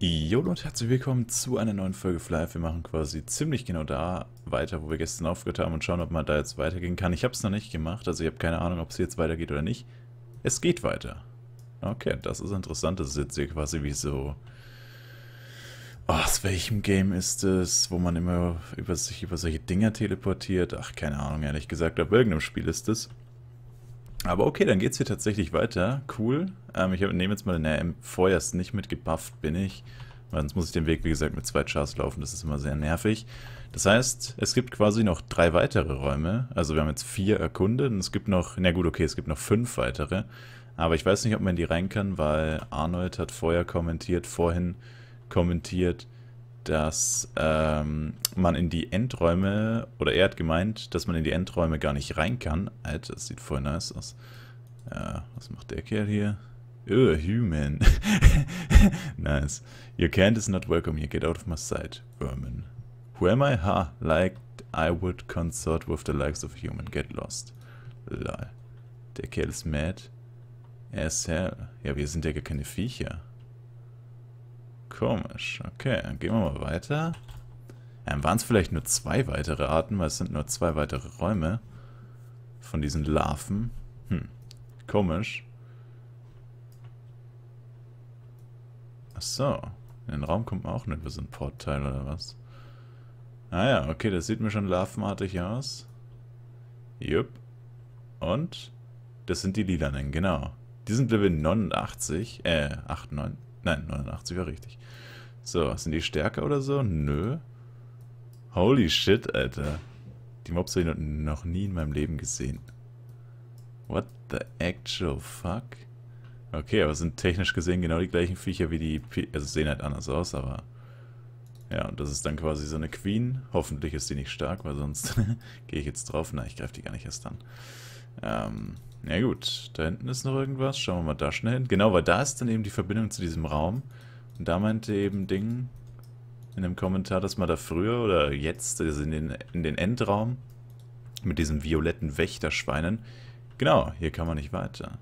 Jo und herzlich willkommen zu einer neuen Folge Fly. Wir machen quasi ziemlich genau da weiter, wo wir gestern aufgehört haben und schauen, ob man da jetzt weitergehen kann. Ich habe es noch nicht gemacht, also ich habe keine Ahnung, ob es jetzt weitergeht oder nicht. Es geht weiter. Okay, das ist interessant. Das ist jetzt hier quasi wie so... Oh, aus welchem Game ist es, wo man immer sich über solche Dinger teleportiert? Ach, keine Ahnung, ehrlich gesagt. Auf irgendeinem Spiel ist es. Aber okay, dann geht's hier tatsächlich weiter. Cool. Ich nehme jetzt mal, ne, vorerst nicht mit gebufft bin ich. Weil sonst muss ich den Weg, wie gesagt, mit 2 Chars laufen. Das ist immer sehr nervig. Das heißt, es gibt quasi noch 3 weitere Räume. Also wir haben jetzt 4 erkundet und es gibt noch, na gut, okay, es gibt noch 5 weitere. Aber ich weiß nicht, ob man in die rein kann, weil Arnold hat vorhin kommentiert, dass man in die Endräume, oder er hat gemeint, dass man in die Endräume gar nicht rein kann. Alter, das sieht voll nice aus. Was macht der Kerl hier? Human. Nice. Your kind is not welcome here. Get out of my sight, vermin. Who am I? Ha, like I would consort with the likes of human. Get lost. Lol. Der Kerl ist mad. As hell. Ja, wir sind ja gar keine Viecher. Komisch. Okay, dann gehen wir mal weiter. Waren es vielleicht nur 2 weitere Arten, weil es sind nur 2 weitere Räume von diesen Larven. Komisch. Achso, in den Raum kommt man auch nicht über so ein Portteil oder was? Ah ja, okay, das sieht mir schon larvenartig aus. Jupp. Und? Das sind die Lilanen, genau. Die sind Level 89, 89, nein, 89 war richtig. So, sind die stärker oder so? Nö. Holy shit, Alter. Die Mobs habe ich noch nie in meinem Leben gesehen. What the actual fuck? Okay, aber sind technisch gesehen genau die gleichen Viecher wie die... Also sehen halt anders aus, aber... Ja, und das ist dann quasi so eine Queen. Hoffentlich ist die nicht stark, weil sonst gehe ich jetzt drauf. Na, ich greife die gar nicht erst an. Ja gut, da hinten ist noch irgendwas. Schauen wir mal da schnell hin. Genau, weil da ist dann eben die Verbindung zu diesem Raum. Und da meinte eben Ding in dem Kommentar, dass man da früher oder jetzt, also in den Endraum mit diesen violetten Wächterschweinen. Genau, hier kann man nicht weiter.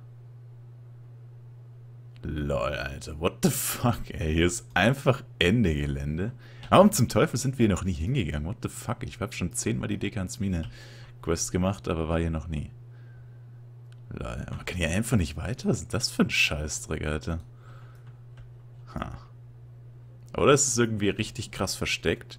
Lol, Alter, what the fuck, ey, hier ist einfach Ende Gelände. Warum zum Teufel sind wir hier noch nie hingegangen? What the fuck, ich habe schon 10-mal die Dekans Mine Quest gemacht, aber war hier noch nie. Lol, man kann hier einfach nicht weiter? Was ist das für ein Scheißdreck, Alter? Oder ist es irgendwie richtig krass versteckt?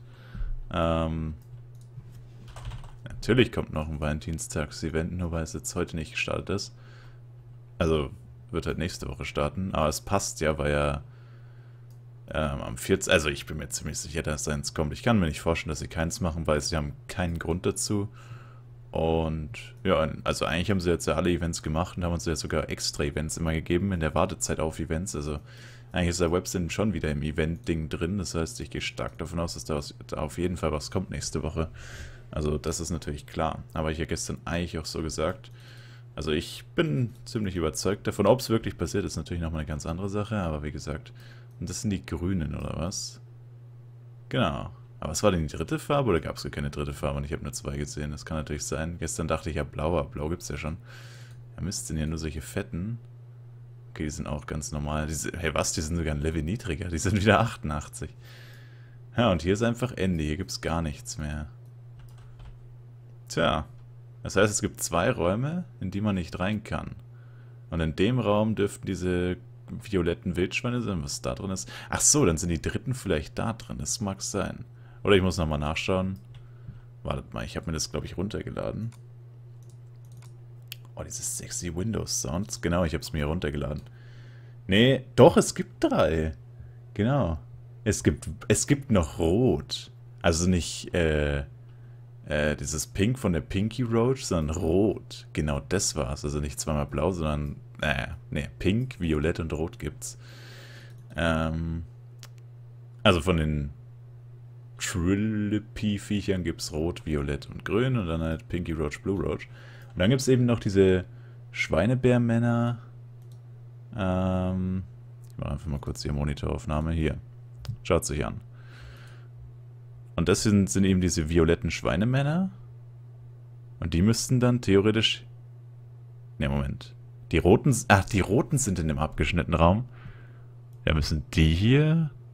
Natürlich kommt noch ein Valentinstags-Event, nur weil es jetzt heute nicht gestartet ist. Also... wird halt nächste Woche starten, aber es passt ja, weil ja am 14. Also ich bin mir ziemlich sicher, dass eins kommt. Ich kann mir nicht vorstellen, dass sie keins machen, weil sie haben keinen Grund dazu. Und ja, also eigentlich haben sie jetzt ja alle Events gemacht und haben uns ja sogar extra Events immer gegeben in der Wartezeit auf Events. Also eigentlich ist der Websinn schon wieder im Event-Ding drin. Das heißt, ich gehe stark davon aus, dass da auf jeden Fall was kommt nächste Woche. Also das ist natürlich klar. Aber ich habe gestern eigentlich auch so gesagt. Also ich bin ziemlich überzeugt davon. Ob es wirklich passiert, ist natürlich nochmal eine ganz andere Sache. Aber wie gesagt, und das sind die Grünen, oder was? Genau. Aber was war denn die dritte Farbe? Oder gab es gar keine dritte Farbe? Und ich habe nur 2 gesehen. Das kann natürlich sein. Gestern dachte ich ja blau, aber blau gibt es ja schon. Ja Mist, sind ja nur solche fetten. Okay, die sind auch ganz normal. Hey was, die sind sogar ein Level niedriger. Die sind wieder 88. Ja, und hier ist einfach Ende. Hier gibt es gar nichts mehr. Tja. Das heißt, es gibt 2 Räume, in die man nicht rein kann. Und in dem Raum dürften diese violetten Wildschweine sein, was da drin ist. Ach so, dann sind die dritten vielleicht da drin. Das mag sein. Oder ich muss nochmal nachschauen. Wartet mal, ich habe mir das, glaube ich, runtergeladen. Oh, dieses sexy Windows Sounds. Genau, ich habe es mir runtergeladen. Nee, doch, es gibt 3. Genau. Es gibt noch Rot. Also nicht, dieses Pink von der Pinky Roach, sondern Rot. Genau das war's. Also nicht zweimal blau, sondern, nee, Pink, Violett und Rot gibt's. Also von den Trilipy-Viechern gibt's Rot, Violett und Grün und dann halt Pinky Roach, Blue Roach. Und dann gibt's eben noch diese Schweinebärmänner. Ich mache einfach mal kurz die Monitoraufnahme. Hier. Schaut sich an. Und das sind eben diese violetten Schweinemänner. Und die müssten dann theoretisch... Ne, Moment. Die roten... Ach, die roten sind in dem abgeschnittenen Raum. Ja, müssen die hier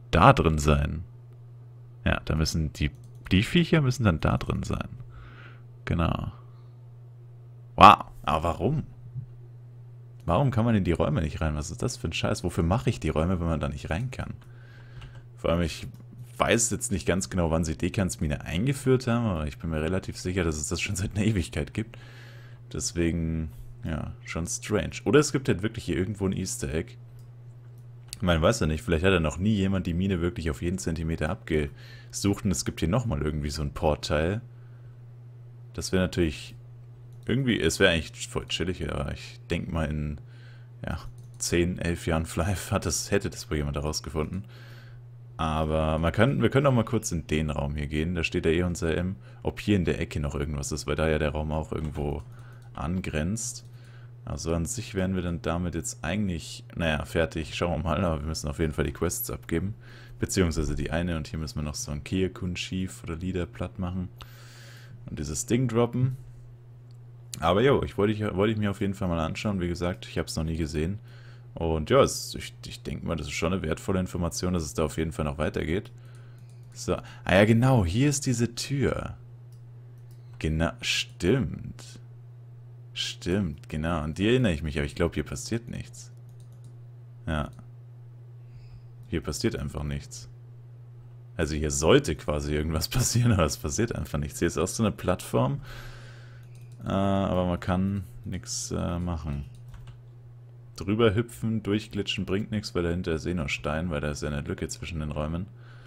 da drin sein. Ja, da müssen die Viecher müssen dann da drin sein. Genau. Wow, aber warum? Warum kann man in die Räume nicht rein? Was ist das für ein Scheiß? Wofür mache ich die Räume, wenn man da nicht rein kann? Vor allem, ich weiß jetzt nicht ganz genau, wann sie Dekans-Mine eingeführt haben, aber ich bin mir relativ sicher, dass es das schon seit einer Ewigkeit gibt. Deswegen, ja, schon strange. Oder es gibt halt wirklich hier irgendwo ein Easter Egg. Ich meine, weiß ja nicht, vielleicht hat ja noch nie jemand die Mine wirklich auf jeden Zentimeter abgesucht und es gibt hier nochmal irgendwie so ein Portteil. Das wäre natürlich irgendwie, es wäre eigentlich voll chillig, aber ich denke mal in, ja, 10, 11 Jahren Flife hätte das wohl jemand herausgefunden. Aber wir können auch mal kurz in den Raum hier gehen, da steht ja eh unser M, ob hier in der Ecke noch irgendwas ist, weil da ja der Raum auch irgendwo angrenzt. Also an sich wären wir dann damit jetzt eigentlich, naja, fertig, schauen wir mal, aber wir müssen auf jeden Fall die Quests abgeben. Beziehungsweise die eine, und hier müssen wir noch so ein Kiekun-Schief oder Lieder platt machen. Und dieses Ding droppen. Aber jo, wollte ich mir auf jeden Fall mal anschauen. Wie gesagt, ich habe es noch nie gesehen. Und ja, ich denke mal, das ist schon eine wertvolle Information, dass es da auf jeden Fall noch weitergeht. So, ah ja genau, hier ist diese Tür. Genau, stimmt. Stimmt, genau. An die erinnere ich mich, aber ich glaube, hier passiert nichts. Ja. Hier passiert einfach nichts. Also hier sollte quasi irgendwas passieren, aber es passiert einfach nichts. Hier ist auch so eine Plattform, aber man kann nichts machen. Drüber hüpfen, durchglitschen bringt nichts, weil dahinter ist eh nur Stein, weil da ist ja eine Lücke zwischen den Räumen.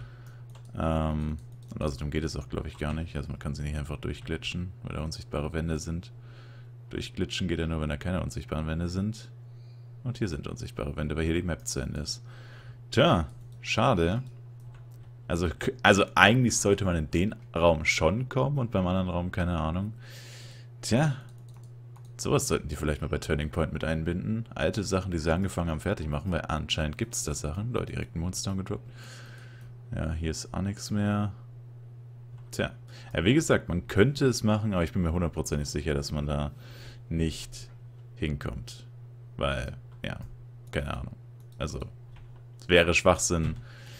Und außerdem geht es auch, glaube ich, gar nicht. Also man kann sie nicht einfach durchglitschen, weil da unsichtbare Wände sind. Durchglitschen geht ja nur, wenn da keine unsichtbaren Wände sind. Und hier sind unsichtbare Wände, weil hier die Map zu Ende ist. Tja, schade. Also eigentlich sollte man in den Raum schon kommen und beim anderen Raum keine Ahnung. Tja, sowas sollten die vielleicht mal bei Turning Point mit einbinden. Alte Sachen, die sie angefangen haben, fertig machen, weil anscheinend gibt es da Sachen. Leute, direkt einen Moonstone gedroppt. Ja, hier ist auch nichts mehr. Tja, ja, wie gesagt, man könnte es machen, aber ich bin mir hundertprozentig sicher, dass man da nicht hinkommt. Weil, ja, keine Ahnung. Also, es wäre Schwachsinn,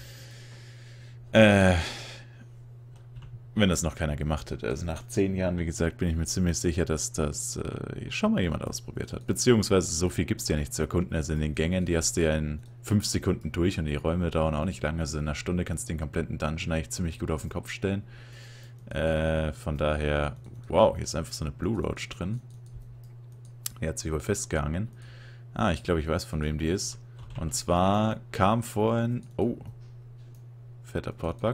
wenn das noch keiner gemacht hätte. Also nach 10 Jahren, wie gesagt, bin ich mir ziemlich sicher, dass das schon mal jemand ausprobiert hat. Beziehungsweise so viel gibt es ja nicht zu erkunden. Also in den Gängen, die hast du ja in 5 Sekunden durch und die Räume dauern auch nicht lange. Also in einer Stunde kannst du den kompletten Dungeon eigentlich ziemlich gut auf den Kopf stellen. Von daher, wow, hier ist einfach so eine Blue Roach drin. Die hat sich wohl festgehangen. Ah, ich glaube, ich weiß, von wem die ist. Und zwar kam vorhin, oh, fetter Portbug,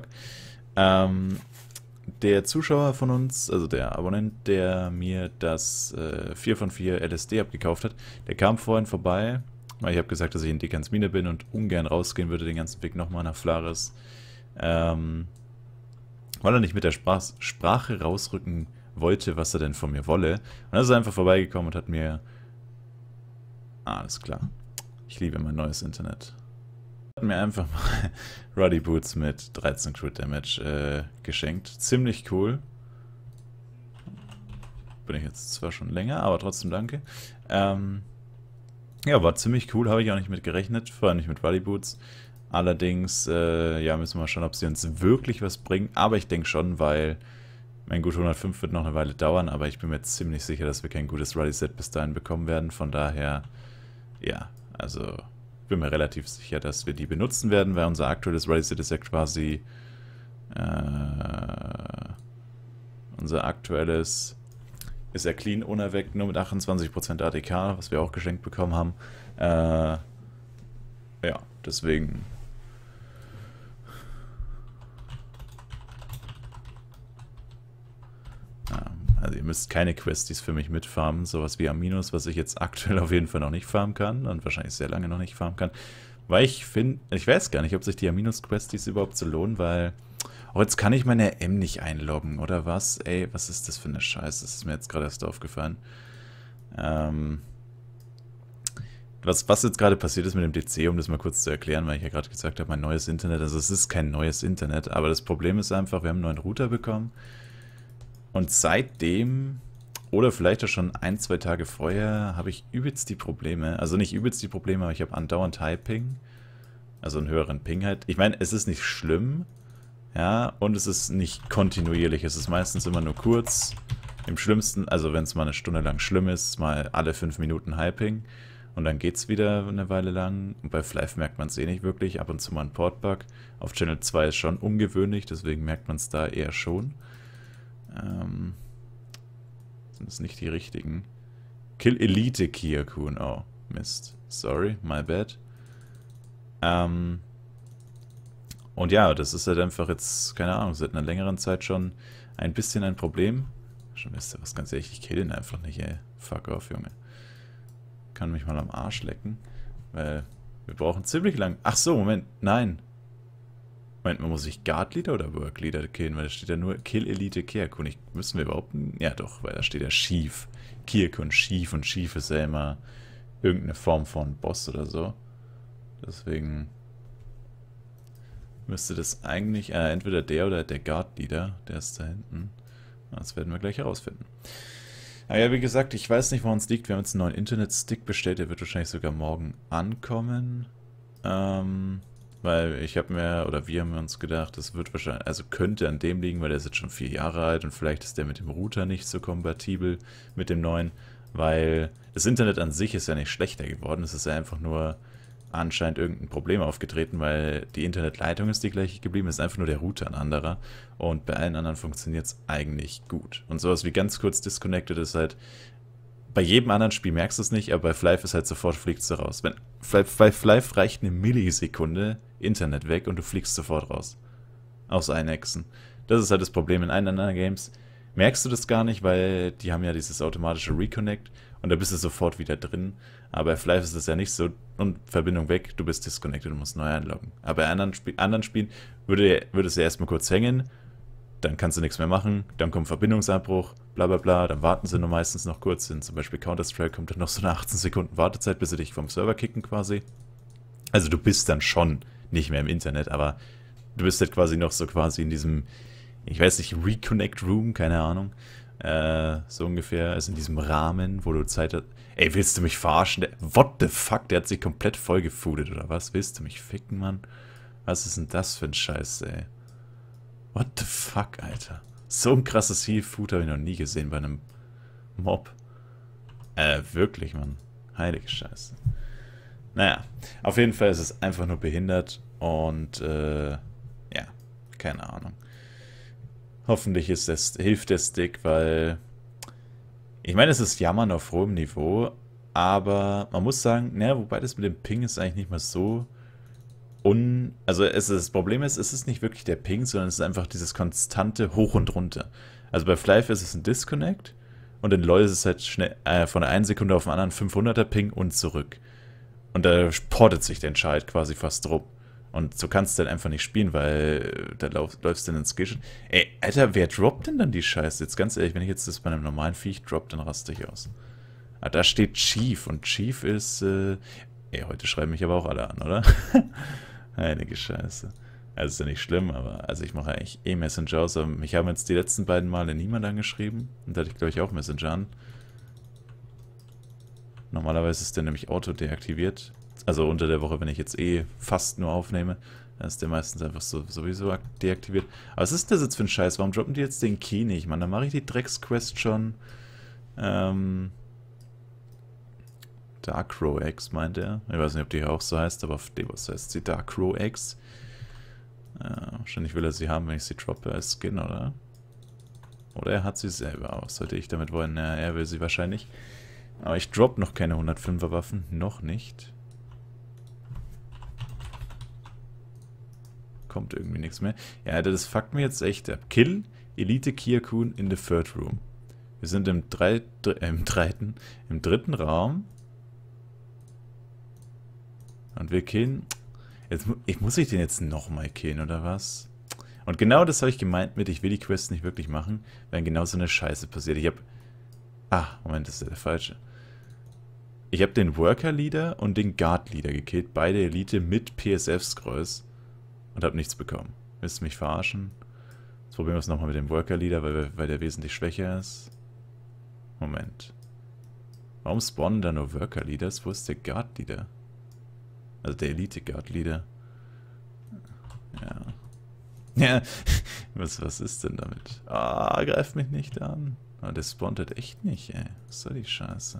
der Zuschauer von uns, also der Abonnent, der mir das 4 von 4 LSD abgekauft hat, der kam vorhin vorbei, weil ich habe gesagt, dass ich in Dekans Mine bin und ungern rausgehen würde, den ganzen Weg nochmal nach Flares. Weil er nicht mit der Sprache rausrücken wollte, was er denn von mir wolle. Und dann ist er einfach vorbeigekommen und hat mir... alles klar. Ich liebe mein neues Internet. Hat mir einfach mal Ruddy Boots mit 13 Crit Damage geschenkt. Ziemlich cool. Bin ich jetzt zwar schon länger, aber trotzdem danke. Ja, war ziemlich cool, habe ich auch nicht mit gerechnet, vor allem nicht mit Ruddy Boots. Allerdings, ja, müssen wir mal schauen, ob sie uns wirklich was bringen. Aber ich denke schon, weil, mein gut 105 wird noch eine Weile dauern, aber ich bin mir ziemlich sicher, dass wir kein gutes Ruddy-Set bis dahin bekommen werden. Von daher, ja, also, ich bin mir relativ sicher, dass wir die benutzen werden, weil unser aktuelles Ruddy-Set ist ja quasi, unser aktuelles ist ja clean unerweckt, nur mit 28% ATK, was wir auch geschenkt bekommen haben. Ja, deswegen... Also ihr müsst keine Questies für mich mitfarmen, sowas wie Aminos, was ich jetzt aktuell auf jeden Fall noch nicht farmen kann und wahrscheinlich sehr lange noch nicht farmen kann. Weil ich finde, ich weiß gar nicht, ob sich die Aminos-Questies überhaupt so lohnen, weil auch jetzt kann ich meine M nicht einloggen, oder was? Ey, was ist das für eine Scheiße? Das ist mir jetzt gerade erst aufgefallen. Was jetzt gerade passiert ist mit dem DC, um das mal kurz zu erklären, weil ich ja gerade gesagt habe, mein neues Internet, also es ist kein neues Internet, aber das Problem ist einfach, wir haben einen neuen Router bekommen. Und seitdem, oder vielleicht auch schon 1, 2 Tage vorher, habe ich übelst die Probleme. Also nicht übelst die Probleme, aber ich habe andauernd High-Ping. Also einen höheren Ping halt. Ich meine, es ist nicht schlimm, ja, und es ist nicht kontinuierlich. Es ist meistens immer nur kurz. Im schlimmsten, also wenn es mal eine Stunde lang schlimm ist, mal alle 5 Minuten High-Ping. Und dann geht's wieder eine Weile lang. Und bei Flive merkt man es eh nicht wirklich. Ab und zu mal ein Portbug. Auf Channel 2 ist schon ungewöhnlich, deswegen merkt man es da eher schon. Sind es nicht die richtigen? Kill Elite Kiakun. Oh, Mist. Sorry, my bad. Und ja, das ist halt einfach jetzt, keine Ahnung, seit einer längeren Zeit schon ein bisschen ein Problem. Schon wisst ihr was, ganz ehrlich, ich kill den einfach nicht, ey. Fuck off, Junge. Kann mich mal am Arsch lecken. Weil wir brauchen ziemlich lang. Ach so, Moment, nein. Moment, man muss sich Guard Leader oder Work Leader killen, weil da steht ja nur Kill Elite Kiakun. Müssen wir überhaupt. Ja doch, weil da steht ja Chief. Kiakun Chief und Chief ist ja immer irgendeine Form von Boss oder so. Deswegen müsste das eigentlich entweder der oder der Guard Leader, der ist da hinten. Das werden wir gleich herausfinden. Aber ja, wie gesagt, ich weiß nicht, woran es liegt. Wir haben jetzt einen neuen Internet-Stick bestellt, der wird wahrscheinlich sogar morgen ankommen. Weil ich habe mir, oder wir haben uns gedacht, das wird wahrscheinlich, also könnte an dem liegen, weil der ist jetzt schon 4 Jahre alt und vielleicht ist der mit dem Router nicht so kompatibel mit dem neuen, weil das Internet an sich ist ja nicht schlechter geworden, es ist ja einfach nur anscheinend irgendein Problem aufgetreten, weil die Internetleitung ist die gleiche geblieben, ist einfach nur der Router ein anderer und bei allen anderen funktioniert es eigentlich gut. Und sowas wie ganz kurz disconnected ist halt, bei jedem anderen Spiel merkst du es nicht, aber bei Flive ist halt sofort fliegst du raus. Bei Flive reicht eine Millisekunde Internet weg und du fliegst sofort raus. Aus Einhexen. Das ist halt das Problem in allen anderen Games. Merkst du das gar nicht, weil die haben ja dieses automatische Reconnect und da bist du sofort wieder drin. Aber bei Flive ist das ja nicht so. Und Verbindung weg, du bist disconnected und musst neu einloggen. Aber bei anderen Spielen würde es ja erstmal kurz hängen, dann kannst du nichts mehr machen, dann kommt Verbindungsabbruch, bla bla bla, dann warten sie nur meistens noch kurz, in zum Beispiel Counter-Strike kommt dann noch so eine 18 Sekunden Wartezeit, bis sie dich vom Server kicken quasi. Also du bist dann schon nicht mehr im Internet, aber du bist halt quasi noch so quasi in diesem, ich weiß nicht, Reconnect Room, keine Ahnung, so ungefähr, also in diesem Rahmen, wo du Zeit hast. Ey, willst du mich verarschen? What the fuck, der hat sich komplett voll gefoodet, oder was? Willst du mich ficken, Mann? Was ist denn das für ein Scheiß, ey? What the fuck, Alter? So ein krasses Heal-Food habe ich noch nie gesehen bei einem Mob. Wirklich, Mann. Heilige Scheiße. Naja, auf jeden Fall ist es einfach nur behindert und, ja, keine Ahnung. Hoffentlich hilft der Stick, weil ich meine, es ist Jammern auf hohem Niveau, aber man muss sagen, naja, wobei das mit dem Ping ist eigentlich nicht mal so also das Problem ist, es ist nicht wirklich der Ping, sondern es ist einfach dieses konstante Hoch und Runter. Also bei Flive ist es ein Disconnect und in LoL ist es halt schnell von der einen Sekunde auf den anderen 500er Ping und zurück. Und da portet sich der Entscheid quasi fast drum. Und so kannst du dann einfach nicht spielen, weil da läufst du dann ins Skillshot. Ey, Alter, wer droppt denn dann die Scheiße? Jetzt ganz ehrlich, wenn ich jetzt das bei einem normalen Viech droppe, dann raste ich aus. Ah, da steht Chief und Chief ist, ey, heute schreiben mich aber auch alle an, oder? Heilige Scheiße. Also ist ja nicht schlimm, aber also ich mache eigentlich eh Messenger aus, aber mich haben jetzt die letzten beiden Male niemand angeschrieben. Und da hatte ich, glaube ich, auch Messenger an. Normalerweise ist der nämlich auto deaktiviert. Also unter der Woche, wenn ich jetzt eh fast nur aufnehme, dann ist der meistens einfach sowieso deaktiviert. Aber was ist das jetzt für ein Scheiß? Warum droppen die jetzt den Key nicht? Mann, dann mache ich die Drecksquest schon. Dark Crow X meint er. Ich weiß nicht, ob die hier auch so heißt, aber auf Devos heißt sie Dark Crow X. Wahrscheinlich will er sie haben, wenn ich sie droppe als Skin, oder? Oder er hat sie selber. Was sollte ich damit wollen? Ja, er will sie wahrscheinlich. Aber ich droppe noch keine 105er Waffen. Noch nicht. Kommt irgendwie nichts mehr. Ja, Alter, das fuckt mir jetzt echt ab. Kill Elite Kiakun in the third room. Wir sind im dritten Raum. Und wir killen. Muss ich den jetzt nochmal killen, oder was? Und genau das habe ich gemeint mit, ich will die Quest nicht wirklich machen, wenn genau so eine Scheiße passiert. Ich habe. Moment, das ist der falsche. Ich habe den Worker-Leader und den Guard-Leader gekillt, beide Elite mit PSF-Scrolls und habe nichts bekommen. Willst du mich verarschen? Jetzt probieren wir es nochmal mit dem Worker-Leader, weil der wesentlich schwächer ist. Moment. Warum spawnen da nur Worker-Leaders? Wo ist der Guard-Leader? Also der Elite-Guard-Leader. Ja, was ist denn damit? Ah, greift mich nicht an. Ah, der spawnt halt echt nicht, ey. Was soll die Scheiße?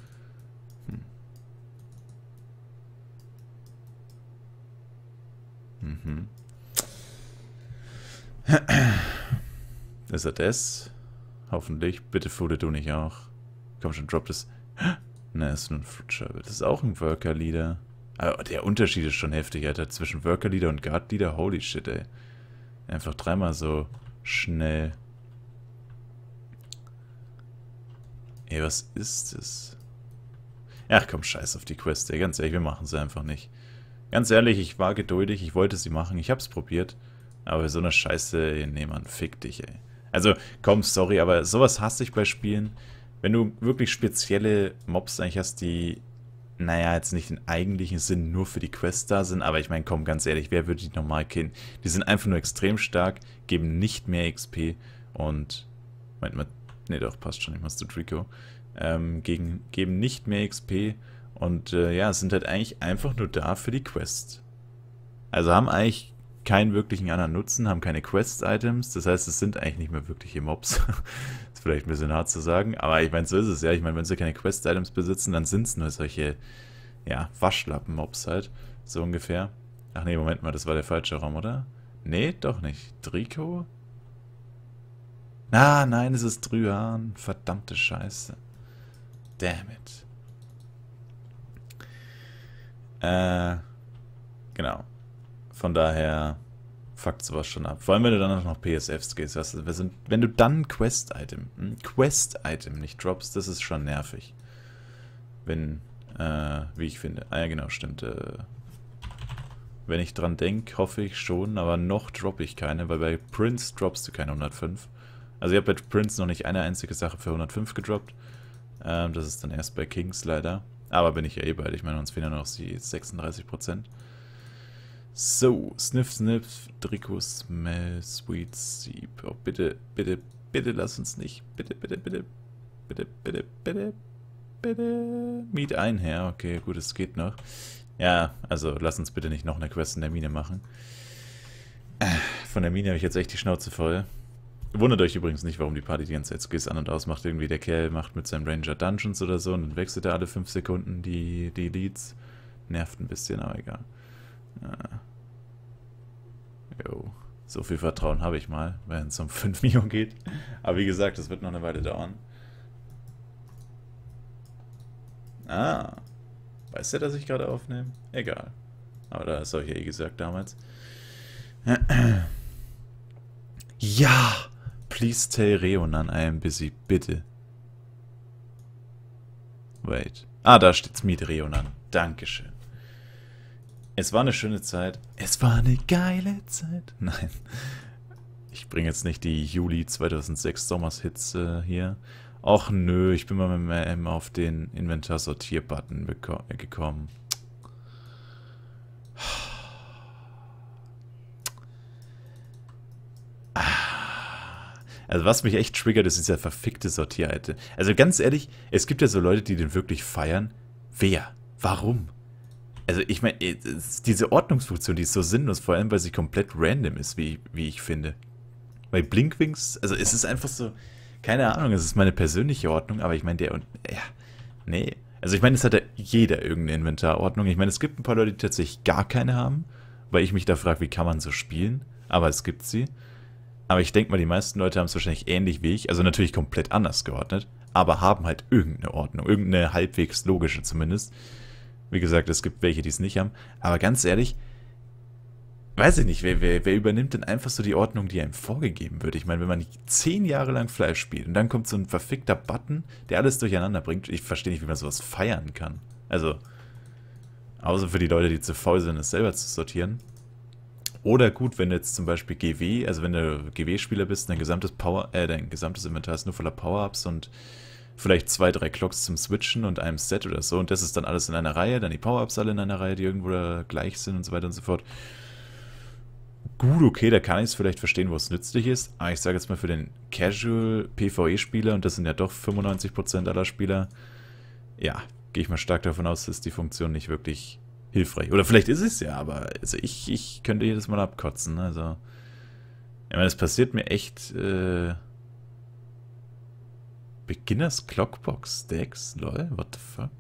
Mhm. Ist er das? Hoffentlich. Bitte foode du nicht auch. Komm schon, drop das. Ne, ist nur ein Fruit. Das ist auch ein Worker-Leader. Aber der Unterschied ist schon heftig, Alter. Zwischen Worker-Leader und Guard-Leader. Holy shit, ey. Einfach dreimal so schnell. Ey, was ist das? Ach komm, scheiß auf die Quest, ey. Ganz ehrlich, wir machen sie einfach nicht. Ganz ehrlich, ich war geduldig, ich wollte sie machen, ich hab's probiert. Aber so eine Scheiße, nee, Mann, fick dich, ey. Also, komm, sorry, aber sowas hasse ich bei Spielen. Wenn du wirklich spezielle Mobs eigentlich hast, die, naja, jetzt nicht im eigentlichen Sinn nur für die Quest da sind, aber ich meine, komm, ganz ehrlich, wer würde die normal kennen? Die sind einfach nur extrem stark, geben nicht mehr XP und, Moment mal, nee, doch, passt schon, ich mach's zu Trico, geben nicht mehr XP und, ja, sind halt eigentlich einfach nur da für die Quest. Also haben eigentlich keinen wirklichen anderen Nutzen, haben keine Quest-Items, das heißt, es sind eigentlich nicht mehr wirkliche Mobs. Ist vielleicht ein bisschen hart zu sagen, aber ich meine, so ist es ja. Ich meine, wenn sie keine Quest-Items besitzen, dann sind es nur solche, ja, Waschlappen-Mobs halt, so ungefähr. Ach nee, Moment mal, das war der falsche Raum, oder? Nee, doch nicht. Trico? Ah, nein, es ist Dryan. Verdammte Scheiße. Damn it. Genau. Von daher fuckt sowas schon ab. Vor allem, wenn du dann noch PSFs gehst. Wenn du dann Quest-Item nicht droppst, das ist schon nervig. Wenn, wie ich finde. Ah ja, genau, stimmt. Wenn ich dran denke, hoffe ich schon, aber noch droppe ich keine, weil bei Prince droppst du keine 105. Also ich habe bei Prince noch nicht eine einzige Sache für 105 gedroppt. Das ist dann erst bei Kings leider. Aber bin ich ja eh bald. Ich meine, uns fehlen ja noch die 36%. So, Sniff, Sniff, Trico, Smell, Sweet Seep. Oh, bitte, bitte, bitte lass uns nicht. Bitte, bitte, bitte, bitte, bitte, bitte, bitte. Miet ein, Herr. Okay, gut, es geht noch. Ja, also lass uns bitte nicht noch eine Quest in der Mine machen. Von der Mine habe ich jetzt echt die Schnauze voll. Wundert euch übrigens nicht, warum die Party die ganze Zeit Skills an und aus macht. Irgendwie der Kerl macht mit seinem Ranger Dungeons oder so und dann wechselt er alle 5 Sekunden die Leads. Nervt ein bisschen, aber egal. Jo, so viel Vertrauen habe ich mal, wenn es um 5 Millionen geht. Aber wie gesagt, das wird noch eine Weile dauern. Ah, weiß der, dass ich gerade aufnehme? Egal. Aber das habe ich ja eh gesagt damals. Ja! Please tell Reonan I am busy, bitte. Wait. Ah, da steht's Meet Reonan. Dankeschön. Es war eine schöne Zeit. Es war eine geile Zeit. Nein. Ich bringe jetzt nicht die Juli 2006 Sommershits hier. Och nö, ich bin mal mit dem M auf den Inventar-Sortier-Button gekommen. Also was mich echt triggert, ist dieser verfickte Sortier-Item. Also ganz ehrlich, es gibt ja so Leute, die den wirklich feiern. Wer? Warum? Also ich meine, diese Ordnungsfunktion, die ist so sinnlos, vor allem weil sie komplett random ist, wie ich finde. Bei Blinkwings, also es ist einfach so, keine Ahnung, es ist meine persönliche Ordnung, aber ich meine, ja, nee. Also ich meine, es hat ja jeder irgendeine Inventarordnung. Ich meine, es gibt ein paar Leute, die tatsächlich gar keine haben, weil ich mich da frage, wie kann man so spielen? Aber es gibt sie. Aber ich denke mal, die meisten Leute haben es wahrscheinlich ähnlich wie ich, also natürlich komplett anders geordnet, aber haben halt irgendeine Ordnung, irgendeine halbwegs logische zumindest. Wie gesagt, es gibt welche, die es nicht haben. Aber ganz ehrlich, weiß ich nicht, wer übernimmt denn einfach so die Ordnung, die einem vorgegeben wird? Ich meine, wenn man 10 Jahre lang Fleisch spielt und dann kommt so ein verfickter Button, der alles durcheinander bringt, ich verstehe nicht, wie man sowas feiern kann. Also, außer für die Leute, die zu faul sind, es selber zu sortieren. Oder gut, wenn du jetzt zum Beispiel GW, also wenn du GW-Spieler bist, dein gesamtes Inventar ist nur voller Power-Ups und vielleicht 2, 3 Clocks zum Switchen und einem Set oder so. Und das ist dann alles in einer Reihe, dann die Power-Ups alle in einer Reihe, die irgendwo da gleich sind und so weiter und so fort. Gut, okay, da kann ich es vielleicht verstehen, wo es nützlich ist. Aber ich sage jetzt mal für den Casual-PvE-Spieler, und das sind ja doch 95% aller Spieler, ja, gehe ich mal stark davon aus, dass die Funktion nicht wirklich hilfreich. Oder vielleicht ist es ja, aber also ich könnte jedes Mal abkotzen. Also Ich meine, das passiert mir echt, Beginners Clockbox Stacks? Lol, what the fuck?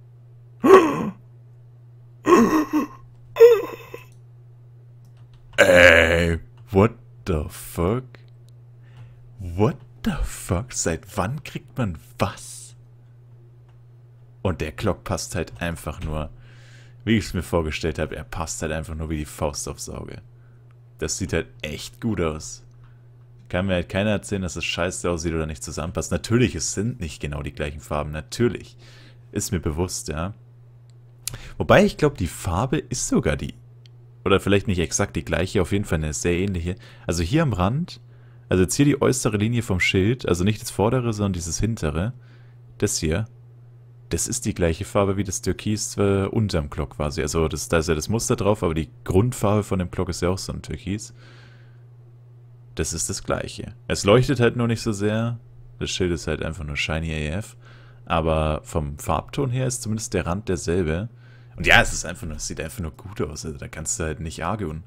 Ey, what the fuck? What the fuck? Seit wann kriegt man was? Und der Clock passt halt einfach nur, wie ich es mir vorgestellt habe, er passt halt einfach nur wie die Faust aufs Auge. Das sieht halt echt gut aus. Kann mir halt keiner erzählen, dass es scheiße aussieht oder nicht zusammenpasst. Natürlich, es sind nicht genau die gleichen Farben. Natürlich. Ist mir bewusst, ja. Wobei, ich glaube, die Farbe ist sogar die. Oder vielleicht nicht exakt die gleiche, auf jeden Fall eine sehr ähnliche. Also hier am Rand, also jetzt hier die äußere Linie vom Schild, also nicht das vordere, sondern dieses hintere. Das hier. Das ist die gleiche Farbe wie das Türkis unterm Glock quasi. Also da ist ja das Muster drauf, aber die Grundfarbe von dem Glock ist ja auch so ein Türkis. Das ist das gleiche. Es leuchtet halt nur nicht so sehr. Das Schild ist halt einfach nur shiny AF. Aber vom Farbton her ist zumindest der Rand derselbe. Und ja, es ist einfach nur, es sieht einfach nur gut aus. Also da kannst du halt nicht arguen.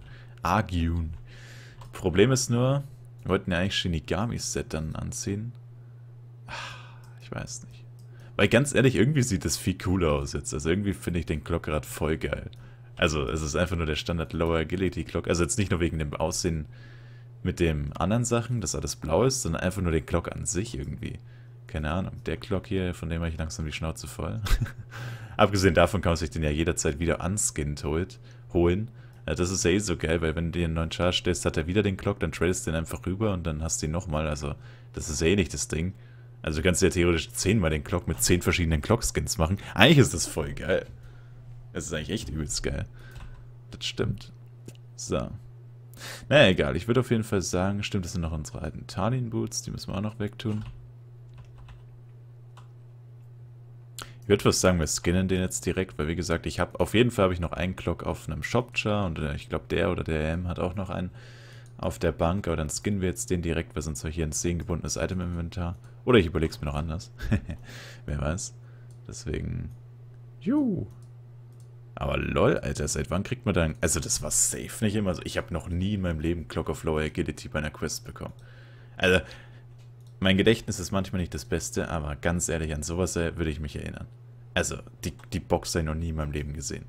Problem ist nur, wir wollten ja eigentlich Shinigamis Set dann anziehen. Ich weiß nicht. Weil ganz ehrlich, irgendwie sieht das viel cooler aus jetzt. Also irgendwie finde ich den Glock gerade voll geil. Also es ist einfach nur der Standard Lower Agility Glock. Also jetzt nicht nur wegen dem Aussehen mit den anderen Sachen, dass alles blau ist, sondern einfach nur den Glock an sich irgendwie. Keine Ahnung. Der Glock hier, von dem habe ich langsam die Schnauze voll. Abgesehen davon kann man sich den ja jederzeit wieder unskinned holen. Ja, das ist ja eh so geil, weil wenn du dir einen neuen Charge stellst, hat er wieder den Glock, dann tradest du den einfach rüber und dann hast du ihn nochmal. Also das ist ja eh nicht das Ding. Also du kannst ja theoretisch 10-mal den Glock mit 10 verschiedenen Glock-Skins machen. Eigentlich ist das voll geil. Das ist eigentlich echt übelst geil. Das stimmt. So. Naja, egal. Ich würde auf jeden Fall sagen, stimmt, das sind noch unsere alten Tarnin-Boots. Die müssen wir auch noch wegtun. Ich würde fast sagen, wir skinnen den jetzt direkt, weil wie gesagt, auf jeden Fall habe ich noch einen Glock auf einem Shop-Char und ich glaube der oder der M hat auch noch einen auf der Bank, aber dann skinnen wir jetzt den direkt, weil sonst habe ich hier ein 10 gebundenes Item im Inventar. Oder ich überlege es mir noch anders. Wer weiß. Deswegen. Juhu. Aber lol, Alter, seit wann kriegt man dann... Also das war safe nicht immer so. Ich habe noch nie in meinem Leben Clock of Lower Agility bei einer Quest bekommen. Also, mein Gedächtnis ist manchmal nicht das Beste, aber ganz ehrlich, an sowas würde ich mich erinnern. Also, die Box habe ich noch nie in meinem Leben gesehen.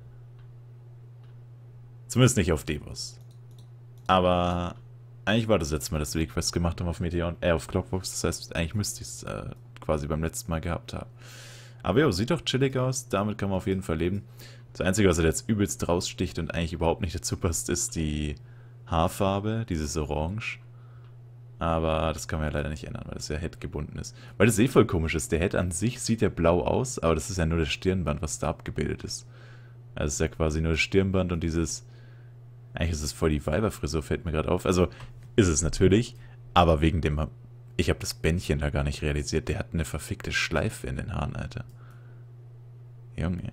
Zumindest nicht auf Devos. Aber eigentlich war das letzte Mal, dass wir die Quest gemacht haben auf Meteor auf Clockbox. Das heißt, eigentlich müsste ich es quasi beim letzten Mal gehabt haben. Aber jo, sieht doch chillig aus. Damit kann man auf jeden Fall leben. Das Einzige, was er jetzt übelst raussticht und eigentlich überhaupt nicht dazu passt, ist die Haarfarbe, dieses Orange. Aber das kann man ja leider nicht ändern, weil das ja Head gebunden ist. Weil das eh voll komisch ist. Der Head an sich sieht ja blau aus, aber das ist ja nur das Stirnband, was da abgebildet ist. Also es ist ja quasi nur das Stirnband und dieses... Eigentlich ist es voll die Weiberfrisur, fällt mir gerade auf. Also ist es natürlich, aber wegen dem... Ich habe das Bändchen da gar nicht realisiert. Der hat eine verfickte Schleife in den Haaren, Alter. Junge.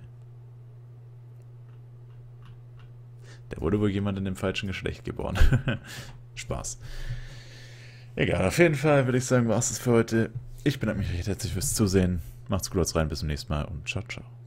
Da wurde wohl jemand in dem falschen Geschlecht geboren. Spaß. Egal, auf jeden Fall würde ich sagen, war es das für heute. Ich bedanke mich recht herzlich fürs Zusehen. Macht's gut, haut's rein, bis zum nächsten Mal und ciao, ciao.